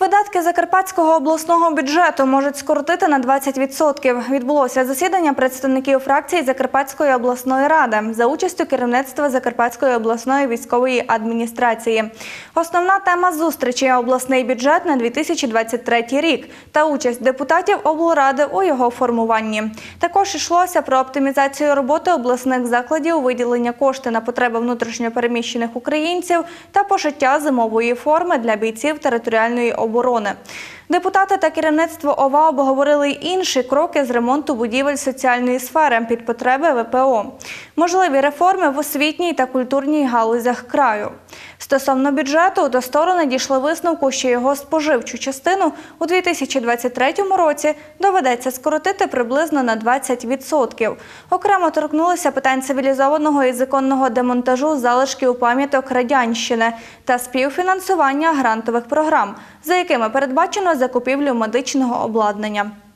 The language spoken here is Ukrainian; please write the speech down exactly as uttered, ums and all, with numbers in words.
Видатки Закарпатського обласного бюджету можуть скоротити на двадцять відсотків. Відбулося засідання представників фракції Закарпатської обласної ради за участю керівництва Закарпатської обласної військової адміністрації. Основна тема зустрічі – обласний бюджет на дві тисячі двадцять третій рік та участь депутатів облради у його формуванні. Також йшлося про оптимізацію роботи обласних закладів, виділення коштів на потреби внутрішньопереміщених українців та пошиття зимової форми для бійців територіальної оборони. Депутати та керівництво ОВА обговорили й інші кроки з ремонту будівель соціальної сфери під потреби В П О, можливі реформи в освітній та культурній галузях краю. Стосовно бюджету, то сторони дійшли висновку, що його споживчу частину у дві тисячі двадцять третьому році доведеться скоротити приблизно на двадцять відсотків. Окремо торкнулися питань цивілізованого і законного демонтажу залишків пам'яток Радянщини та співфінансування грантових програм, за якими передбачено закупівлю медичного обладнання.